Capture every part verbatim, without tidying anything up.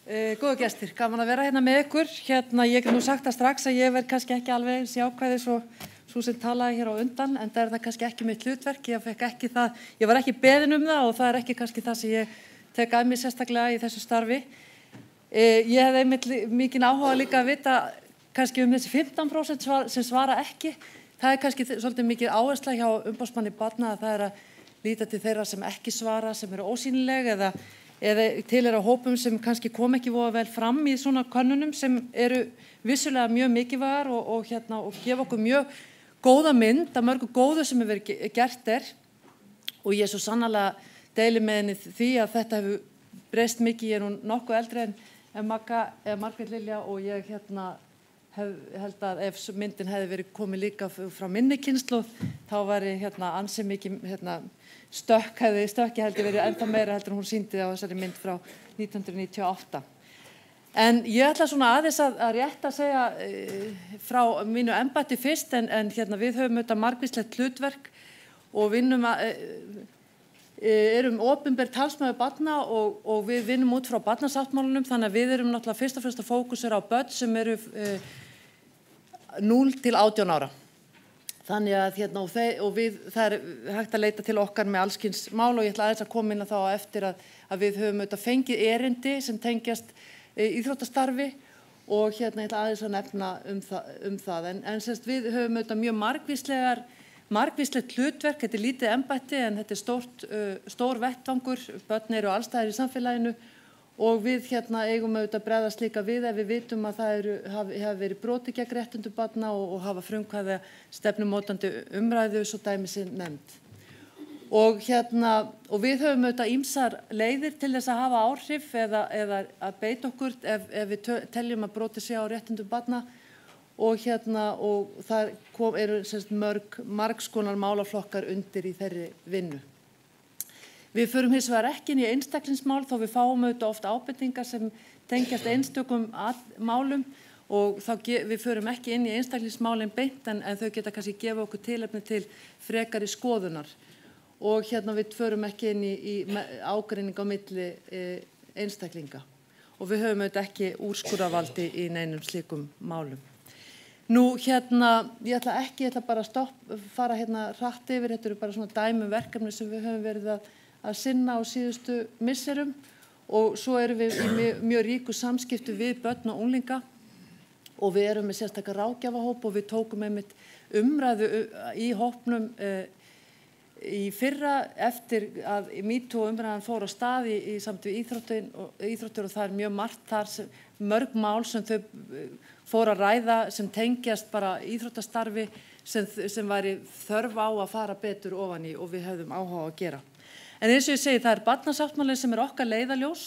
Uh, góða gestir, gaman að vera hérna með ykkur. Hérna, ég get nú sagt það strax að ég verð kannski ekki alveg eins jákvæði svo, svo sem talaði hér á undan, en það er það kannski ekki mitt hlutverk. Ég fekk ekki það, ég var ekki beðin um það og það er ekki kannski það sem ég tek að mér sérstaklega í þessu starfi. Uh, ég hef einmitt mikinn áhuga líka að vita kannski um þessi fimmtán prósent svar, sem svara ekki. Það er kannski svolítið mikið áhersla hjá umboðsmanni barna að það er að líta til þeirra sem ekki svara, sem eru ósýnileg eða eða til er á hópum sem kannski kom ekki voða vel fram í svona könnunum sem eru vissulega mjög mikilvægar og, og, hérna, og gefa okkur mjög góða mynd af mörgu góðu sem hefur verið gert er og ég er svo sannarlega deili með henni því að þetta hefur breyst mikið. Ég er nú nokkuð eldri en, en Magga eða Margrét Lilja og ég hérna, hef, held að ef myndin hefði verið komið líka frá minni kynslóð þá væri hérna, ansi mikið hérna, stökk hefði stökki heldur verið ennþá meira heldur en hún sýndi á þessari mynd frá nítján hundruð níutíu og átta. En ég ætla svona aðeins að, að rétt að segja e, frá mínu embætti fyrst en, en hérna við höfum auðvitað margvíslegt hlutverk og vinnum að, e, e, erum opinber talsmaður barna og, og við vinnum út frá barnasáttmálanum þannig að við erum náttúrulega fyrst og fremst að fókusera á börn sem eru e, núll til átján ára. Þannig að hérna, og, þeir, og við, það er hægt að leita til okkar með allskins mál og ég ætla aðeins að koma inn að þá eftir að, að við höfum auðvitað fengið erindi sem tengjast e, íþróttastarfi og hérna ég ætla aðeins að nefna um, þa, um það. En, en semst við höfum auðvitað mjög margvíslegar, margvíslegt hlutverk, þetta er lítið embætti en þetta er stórt, uh, stór vettvangur, börn eru allstæðir í samfélaginu og við hérna eigum auðvitað bregðast líka við ef við vitum að það eru, hafi, hafi verið broti gegn réttindum barna og, og hafa frumkvæði stefnumótandi umræðu svo dæmi sé nefnd. Og, hérna, og við höfum auðvitað ýmsar leiðir til þess að hafa áhrif eða, eða að beita okkur ef, ef við teljum að broti sé á réttindum barna og, hérna, og það kom, eru semst, mörg, margskonar málaflokkar undir í þeirri vinnu. Við förum hins vegar ekki inn í einstaklingsmál þó við fáum auðvitað oft ábendingar sem tengjast einstökum málum og þá við förum ekki inn í einstaklingsmálin beint en, en þau geta kannski gefa okkur tilefni til frekari skoðunar og hérna við förum ekki inn í, í ágreining á milli e, einstaklinga og við höfum auðvitað ekki úrskurðarvaldi í neinum slíkum málum. Nú hérna, ég ætla ekki, ég ætla bara að stopp, fara hérna hratt yfir, þetta eru bara svona dæmi verkefni sem við höfum verið að að sinna á síðustu misserum og svo erum við í mjög, mjög ríku samskiptu við börn og unglinga og við erum með sérstakar ráðgjafahóp og við tókum einmitt umræðu í hópnum eh, í fyrra eftir að MeToo umræðan fór á stað í, í samt við íþróttur og, íþróttur og það er mjög margt þar sem, mörg mál sem þau fór að ræða sem tengjast bara íþróttastarfi sem, sem væri þörf á að fara betur ofan í og við höfðum áhuga að gera. En eins og ég segi, það er barnasáttmálinn sem er okkar leiðaljós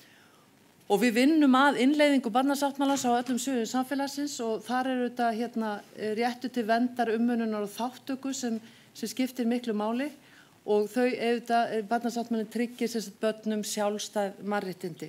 og við vinnum að innleiðingu barnasáttmálans á öllum sviðum samfélagsins og þar er þetta hérna, réttur til verndar, umönnunar og þáttöku sem, sem skiptir miklu máli og þau auðvitað, barnasáttmálinn tryggir sem sagt börnum sjálfstæð mannréttindi.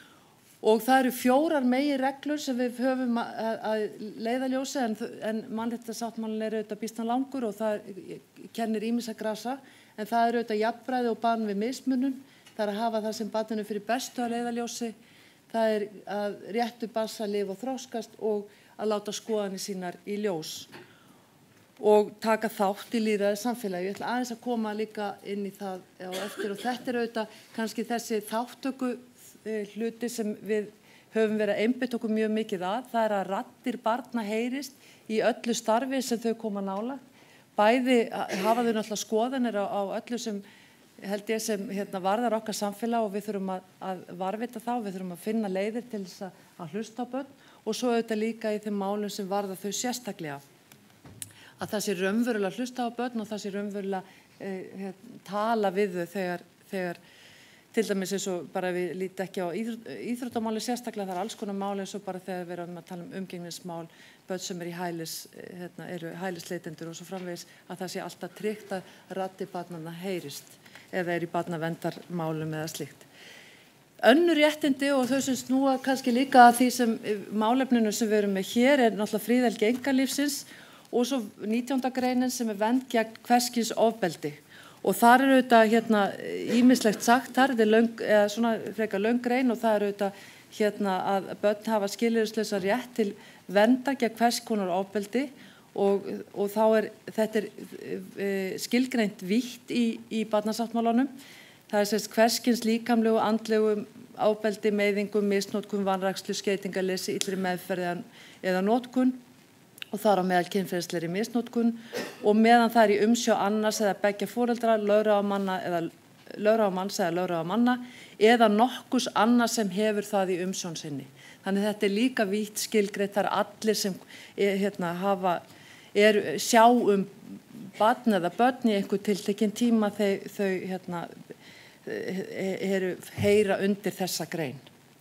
Og það eru fjórar meginreglur sem við höfum að, að leiðaljósi en, en mannréttindasáttmálinn er auðvitað býsna langur og það kennir ýmissa grasa. En það er auðvitað jafnræði og bann við mismunun, það er að hafa það sem barninu fyrir bestu að leiðaljósi, það er að réttur barns að lifa og þroskast og að láta skoðanir sínar í ljós og taka þátt í lýðræði samfélagi. Ég ætla aðeins að koma líka inn í það á eftir og þetta er auðvitað kannski þessi þáttöku hluti sem við höfum verið að einbeita okkur mjög mikið að, það er að raddir barna heyrist í öllu starfi sem þau koma nálægt. Bæði hafa þau náttúrulega skoðanir á, á öllu sem held ég sem hérna, varðar okkar samfélag og við þurfum að, að varvita þá, við þurfum að finna leiðir til þess að, að hlusta á börn og svo auðvitað líka í þeim málum sem varða þau sérstaklega. Að það sé raunverulega hlusta á börn og það sé raunverulega eh, hérna, tala við þau þegar, þegar til dæmis eins og bara við líti ekki á íþróttamáli sérstaklega, það er alls konar máli eins og bara þegar við erum að tala um umgengnismál, börn sem er í hælis, hérna, eru hælisleitendur og svo framvegis að það sé alltaf tryggt að raddir barnanna heyrist eða er í barnaverndarmálum eða slíkt. Önnur réttindi og þau sem snúa kannski líka að því sem málefninu sem við erum með hér er náttúrulega friðhelgi einkalífsins og svo nítjánda greinin sem er vernd gegn hvers kyns ofbeldi. og þar eru auðvitað hérna ýmislegt sagt þar, þetta er löng, eða svona frekar löng grein og það eru auðvitað hérna að börn hafa skilyrðislausa rétt til verndar gegn hvers konar ofbeldi og, og þá er þetta er e, skilgreint vítt í, í barnasáttmálanum. Það er sérst hverskins líkamlegu, andlegu ofbeldi, meiðingum, misnotkun, vanrækslu, skeytingarleysi, illri meðferð eða notkun og þar á meðal kynferðislegri misnotkun og meðan það er í umsjá annars eða beggja foreldra, lögráðamanna eða lögráðamanns eða lögráðamanna eða nokkurs annars sem hefur það í umsjón sinni. Þannig þetta er líka vítt skilgreint, það er allir sem er, hérna, hafa, er, sjá um barn eða börn í einhver tiltekinn tíma þau, þau hérna, eru, heyra undir þessa grein.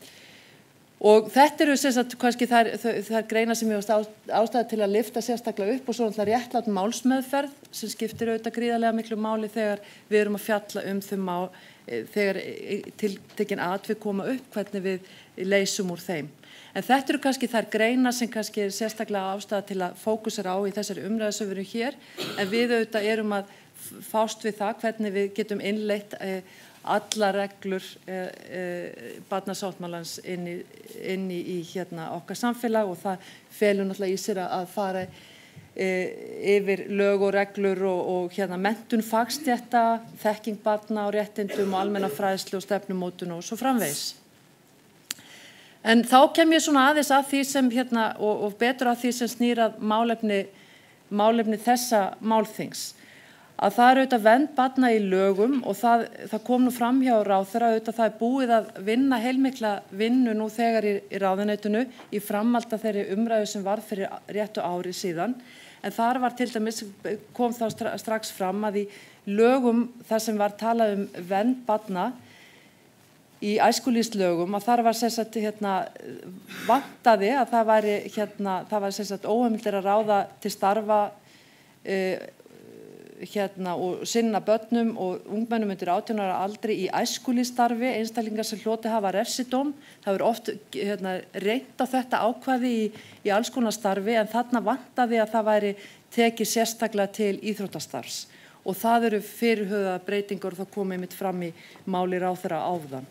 Og þetta eru sem sagt, kannski þær, þær greina sem ég ást ástæða til að lyfta sérstaklega upp og svo náttúrulega réttlát málsmeðferð sem skiptir auðvitað gríðarlega miklu máli þegar við erum að fjalla um þau mál, þegar tiltekin atvik koma upp, hvernig við leysum úr þeim. En þetta eru kannski þær greina sem kannski er sérstaklega ástæða til að fókusera á í þessari umræðu sem við erum hér, en við auðvitað erum að fást við það hvernig við getum innleitt eh, alla reglur eh, eh, barnasáttmálans inn í, inn í, í hérna, okkar samfélag og það felur náttúrulega í sér að fara eh, yfir lög og reglur og, og hérna, menntun fagstétta, þekking barna og réttindum og almenna fræðslu og stefnumótun og svo framvegis. En þá kem ég svona aðeins að því sem hérna, og, og betur að því sem snýrað málefni, málefni þessa málþings. Að það er auðvitað vernd barna í lögum og það, það kom nú fram hjá ráðherra auðvitað það er búið að vinna heilmikla vinnu nú þegar í, í ráðuneytinu í framhaldi af þeirri umræðu sem var fyrir réttu ári síðan. En þar var til dæmis, kom þá strax fram að í lögum þar sem var talað um vernd barna í æskulýðslögum að þar var sem sagt hérna vantaði að það væri hérna það var sem sagt óheimildir að ráða til starfa uh, hérna og sinna börnum og ungmennum undir átján ára aldri í æskulýðsstarfi, einstaklingar sem hloti hafa refsidóm. Það er oft hérna reynt á þetta ákvæði í, í alls konar starfi en þarna vantaði að það væri tekið sérstaklega til íþróttastarfs og það eru fyrirhugaða breytingar og það komið mitt fram í máli ráðherra áðan.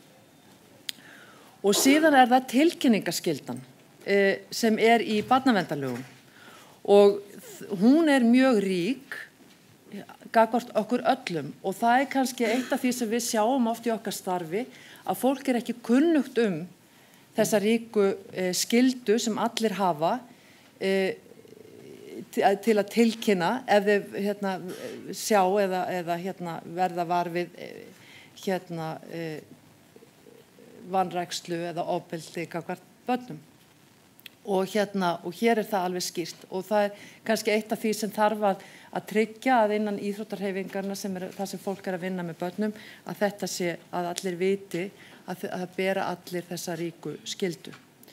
Og síðan er það tilkynningaskyldan eh, sem er í barnaverndarlögum og hún er mjög rík gagnvart okkur öllum og það er kannski eitt af því sem við sjáum oft í okkar starfi að fólk er ekki kunnugt um þessa ríku eh, skyldu sem allir hafa eh, til að tilkynna ef þau hérna, sjá eða, eða hérna, verða var við eh, hérna eh, vanrækslu eða ofbeldi gagnvart börnum. Og, hérna, og hér er það alveg skýrt og það er kannski eitt af því sem þarf að, að tryggja að innan íþróttarhreyfingarna sem er það sem fólk er að vinna með börnum að þetta sé að allir viti að það bera allir þessa ríku skyldu.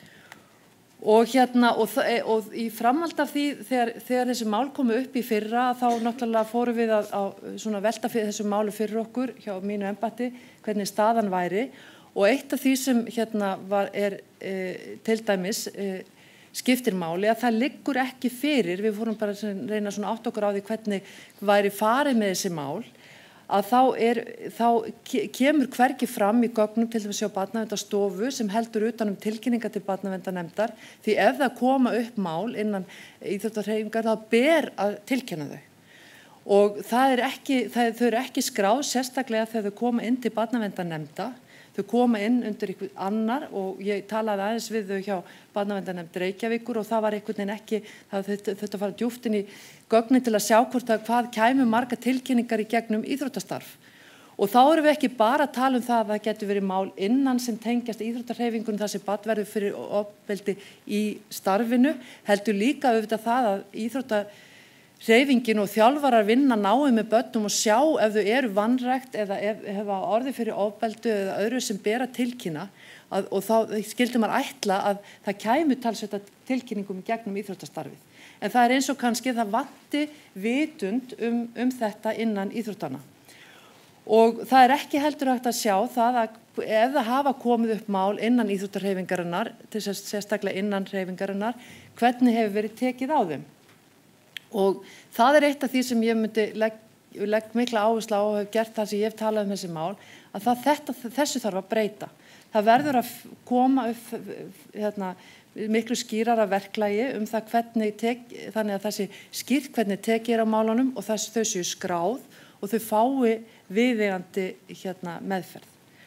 Og, hérna, og, og í framhald af því þegar, þegar þessi mál komu upp í fyrra þá náttúrulega fórum við að, að svona velta fyrir þessu málu fyrir okkur hjá mínu embætti hvernig staðan væri og eitt af því sem hérna var, er e, til dæmis e, skiptir máli að það liggur ekki fyrir, við fórum bara að reyna svona átt okkur á því hvernig væri farið með þessi mál, að þá, er, þá kemur hvergi fram í gögnum til þess að sjá barnaverndarstofu sem heldur utan um tilkynninga til barnaverndarnefndar því ef það koma upp mál innan íþróttarhreyfingar þá ber að tilkynna þau. Og það er ekki, það, þau eru ekki skráð sérstaklega þegar þau koma inn til barnaverndarnefnda. Þau koma inn undir einhvern annar og ég talaði aðeins við þau hjá barnaverndarnefnd Reykjavíkur og það var einhvern veginn ekki, það þetta fara djúpt inn í gögnin til að sjá hvort að hvað kæmu marga tilkynningar í gegnum íþróttastarf. Og þá erum við ekki bara að tala um það að það getur verið mál innan sem tengjast íþróttarhreyfingunum þar sem barn verður fyrir ofbeldi í starfinu, heldur líka auðvitað það að íþróttar hreyfingin og þjálfarar vinna náið með börnum og sjá ef þau eru vanrækt eða ef hefa orði fyrir ofbeldi eða öðru sem bera tilkynna að, og þá skildum maður ætla að það kæmu talsvert tilkynningum í gegnum íþróttastarfið. En það er eins og kannski það vanti vitund um, um þetta innan íþróttana. Og það er ekki heldur hægt að sjá það að ef það hafa komið upp mál innan íþróttarhreyfingarinnar, til sérstaklega innan hreyfingarinnar, hvernig hefur verið tekið á þeim. Og það er eitt af því sem ég myndi legg, legg mikla áherslu á og hef gert það sem ég hef talað um þessi mál, að það, þetta, þessu þarf að breyta. Það verður að koma upp hérna, miklu skýrara verklagi um það hvernig tek, þannig að þessi skýrt hvernig tekið er á málunum og þess þau séu skráð og þau fái viðeigandi hérna, meðferð.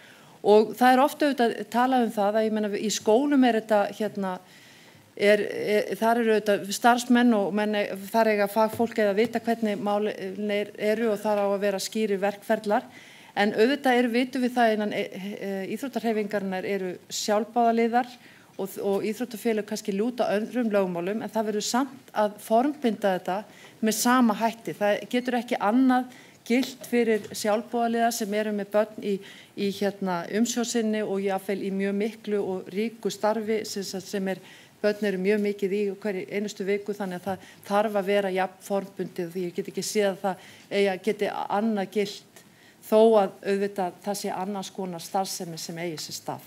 Og það er ofta auðvitað að tala um það að ég meina í skólum er þetta hérna, er, er, þar eru auðvitað starfsmenn og menn, þar eiga fagfólk eða vita hvernig málin eru og þar á að vera skýri verkferðlar. En auðvitað eru vitum við það innan e, e, íþróttahreyfingarinnar eru sjálfbáðaliðar og, og íþróttafélög kannski lúta öðrum lögmálum en það verður samt að formbinda þetta með sama hætti. Það getur ekki annað gilt fyrir sjálfbáðaliða sem eru með börn í, í hérna, umsjósinni og jáfnvel í mjög miklu og ríku starfi sem, sem er, börn eru mjög mikið í hverju einustu viku þannig að það þarf að vera jafn formbundið því ég get ekki séð að það eigi, geti annað gilt þó að auðvitað það sé annars konar starfsemi sem eigi sér stað.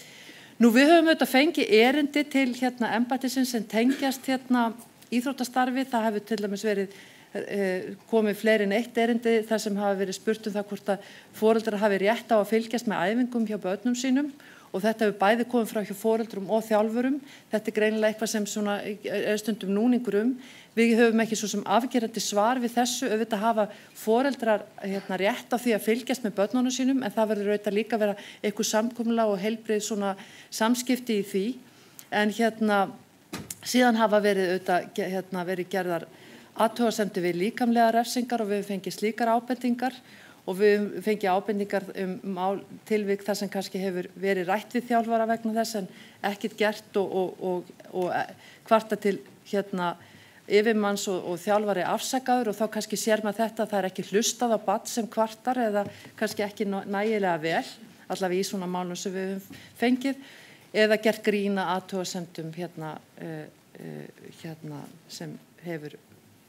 Nú við höfum auðvitað fengið erindi til hérna embættisins sem tengjast hérna íþróttastarfi, það hefur til dæmis verið eh, komið fleiri en eitt erindi þar sem hafa verið spurt um það hvort að foreldrar hafi rétt á að fylgjast með æfingum hjá börnum sínum og þetta hefur bæði komið frá hjá foreldrum og þjálfurum. Þetta er greinilega eitthvað sem svona er stundum núningur um. Við höfum ekki svo sem afgerandi svar við þessu, auðvitað hafa foreldrar hérna, rétt á því að fylgjast með börnunum sínum en það verður auðvitað líka að vera eitthvað samkomulag og heilbrigð svona samskipti í því. En hérna síðan hafa verið, auðvitað, hérna, verið gerðar athugasemdir við líkamlega refsingar og við höfum fengið slíkar ábendingar og við höfum fengið ábendingar um mál, tilvik þar sem kannski hefur verið rætt við þjálfara vegna þess en ekkert gert og, og, og, og kvarta til hérna yfirmanns og, og þjálfari afsakaður og þá kannski sér maður þetta að það er ekki hlustað á barn sem kvartar eða kannski ekki nægilega vel, allavega í svona málum sem við höfum fengið, eða gert grína athugasemdum hérna, uh, uh, hérna sem hefur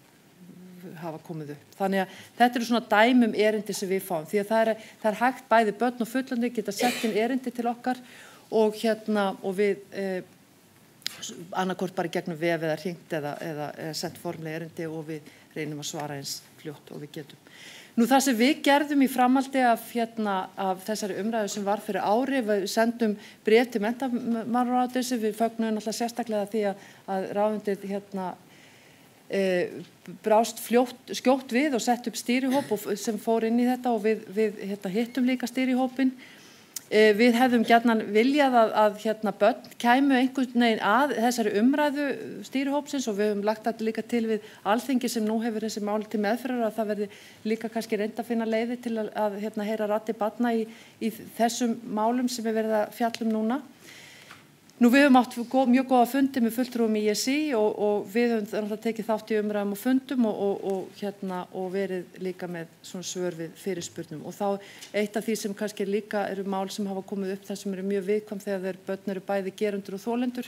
hafa komið upp. Þannig að þetta eru svona dæmum erindi sem við fáum því að það er, það er hægt bæði börn og fullandi geta sett inn erindi til okkar og hérna og við uh, annarkort bara gegnum vef eða hringt eða, eða, eða sent formlega erindi og við reynum að svara eins fljótt og við getum. Nú það sem við gerðum í framhaldi af, hérna, af þessari umræðu sem var fyrir ári, við sendum bréf til menntamálaráðuneytisins, við fögnum náttúrulega sérstaklega því að, að ráðuneytið hérna, e, brást fljótt, skjótt við og sett upp stýrihóp og, sem fór inn í þetta og við, við hérna, hittum líka stýrihópin. Við hefðum gjarnan viljað að, að hérna, börn kæmu einhvern veginn að þessari umræðu stýrihópsins og við höfum lagt þetta líka til við Alþingi sem nú hefur þessi mál til meðferðar að það verði líka kannski reynd að finna leiði til að, að hérna, heyra raddir barna í, í þessum málum sem er verið að fjalla um núna. Nú við höfum átt mjög góða fundi með fulltrúum í Í S í og, og við höfum tekið þátt í umræðum og fundum og, og, og, hérna, og verið líka með svona svör við fyrirspurnum. Og þá eitt af því sem kannski líka eru mál sem hafa komið upp þar sem eru mjög viðkvæm þegar þeir börn eru bæði gerendur og þolendur.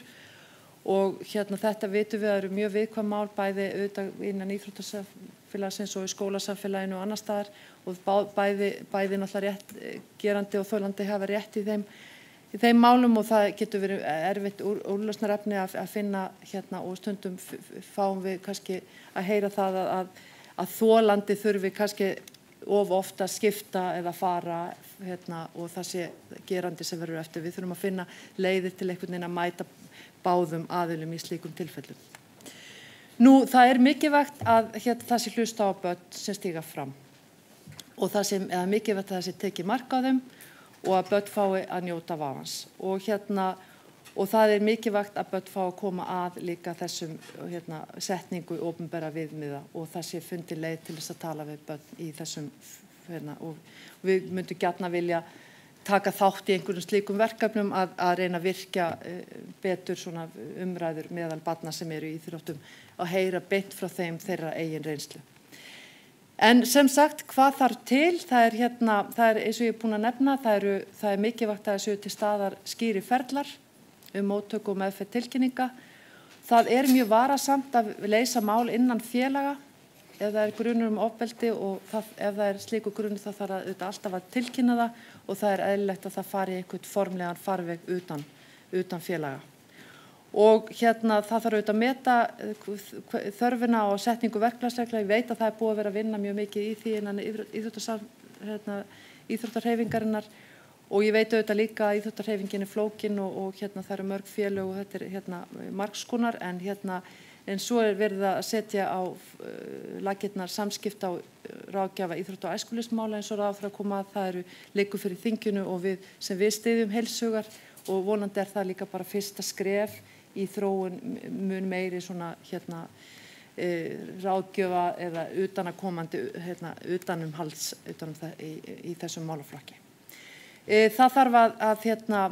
Og hérna, þetta vitum við að eru mjög viðkvæm mál bæði auðvitað innan íþróttasamfélagsins og í skólasamfélaginu og annar staðar og bæði, bæði náttúrulega rétt gerandi og þolandi hafa rétt í þeim í þeim málum og það getur verið erfitt úr, úrlausnarefni að, að finna hérna og stundum fáum við kannski að heyra það að, að, að þolandi þurfi kannski of ofta skipta eða fara hérna, og það sé gerandi sem verður eftir. Við þurfum að finna leiðir til einhvern veginn að mæta báðum aðilum í slíkum tilfellum. Nú það er mikilvægt að hérna, það sé hlusta á börn sem stíga fram og það sé eða mikilvægt að það sé tekið mark á þeim og að börn fái að njóta vafans. Og, hérna, og það er mikilvægt að börn fái að koma að líka þessum hérna, setningu opinbera viðmiða og það sé fundið leið til þess að tala við börn í þessum hérna, og við myndum gjarna vilja taka þátt í einhverjum slíkum verkefnum að, að reyna að virkja uh, betur svona umræður meðal barna sem eru í íþróttum og heyra beint frá þeim þeirra eigin reynslu. En sem sagt, hvað þarf til? Það er, hérna, það er eins og ég er búin að nefna, það, eru, það er mikilvægt að þessu til staðar skýri ferlar um móttöku og meðferð tilkynninga. Það er mjög varasamt að leysa mál innan félaga ef það er grunur um ofbeldi og það, ef það er slíku grunur þá þarf það alltaf að tilkynna það og það er eðlilegt að það fari einhvern formlegan farveg utan, utan félaga. og hérna það þarf auðvitað að meta þörfina og setningu verklagsregla. Ég veit að það er búið að vera að vinna mjög mikið í því innan hérna, íþróttahreyfingarinnar og ég veit auðvitað líka að íþróttahreyfingin er flókin og, og hérna það eru mörg félög og þetta er hérna margskonar en hérna en svo er verið að setja á uh, laggirnar samskipta á ráðgjafa íþrótta og æskulýðsmála eins og ráðherra koma að það eru liggur fyrir þinginu og við sem við styðjum heilshugar og vonandi er það líka bara fyrsta skref í þróun mun meiri svona hérna e, ráðgjöfa eða utanakomandi hérna utanumhalds utanum það í, í þessum málaflokki. E, það þarf að, að hérna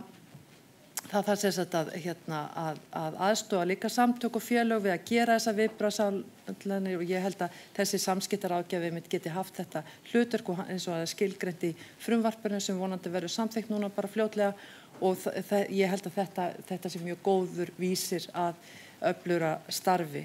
það þarf sem sagt að hérna að, að aðstoða líka samtök og félög við að gera þessa viðbragðsáætlanir og ég held að þessi samskiptaráðgjafi mitt geti haft þetta hlutverk og eins og að skilgreint í frumvarpinu sem vonandi verður samþykkt núna bara fljótlega og ég held að þetta, þetta sé mjög góður vísir að öflugra starfi.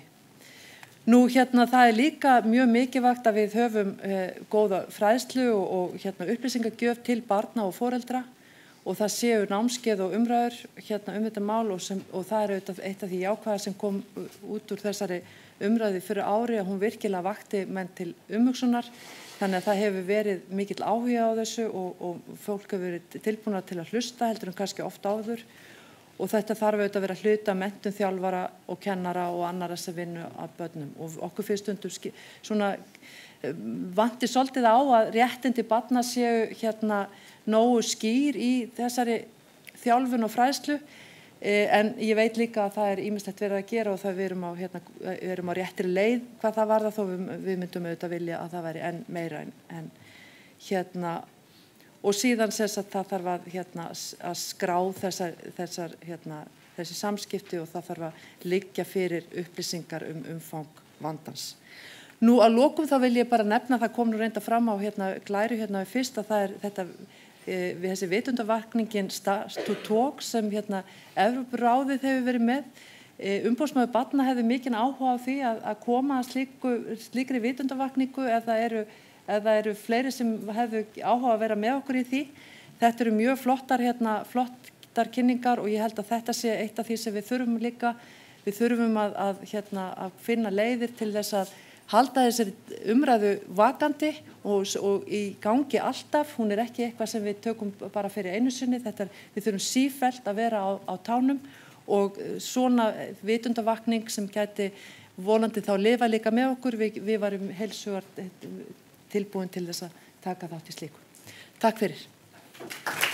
Nú hérna það er líka mjög mikilvægt að við höfum eh, góða fræðslu og, og hérna upplýsingagjöf til barna og foreldra og það séu námskeið og umræður hérna um þetta mál og, sem, og það er auðvitað eitt af því jákvæða sem kom út úr þessari umræði fyrir ári að hún virkilega vakti menn til umhugsunar. Þannig að það hefur verið mikill áhuga á þessu og, og fólk hefur verið tilbúna til að hlusta heldur en kannski oft áður og þetta þarf auðvitað að vera hluta menntun þjálfara og kennara og annara sem vinnu að börnum og okkur fyrir stundum svona vanti svolítið á að réttindi barna séu hérna nógu skýr í þessari þjálfun og fræðslu en ég veit líka að það er ýmislegt verið að gera og það við erum á, hérna, við erum á réttri leið hvað það varðar þó við, við myndum auðvitað vilja að það væri enn meira en, en hérna og síðan sess að það þarf að, hérna, að skrá þessar, þessar, hérna, þessi samskipti og það þarf að liggja fyrir upplýsingar um umfang vandans. Nú að lokum þá vil ég bara nefna það kom nú reynda fram á hérna, glæru hérna fyrst að það er þetta við þessi vitundavakningin Start to Talk sem hérna Evrópuráðið hefur verið með. Umboðsmaður barna hefði mikinn áhuga á því að, að koma að slíku, slíkri vitundavakningu ef það eru, ef það eru fleiri sem hefðu áhuga að vera með okkur í því. Þetta eru mjög flottar, hérna, flottar kynningar og ég held að þetta sé eitt af því sem við þurfum líka. Við þurfum að, að, hérna, að finna leiðir til þess að halda þessari umræðu vakandi og, og í gangi alltaf, hún er ekki eitthvað sem við tökum bara fyrir einu sinni, þetta er, við þurfum sífellt að vera á, á tánum og svona vitundavakning sem gæti vonandi þá lifa líka með okkur, við, við varum heilsugar tilbúin til þess að taka þátt í slíku. Takk fyrir.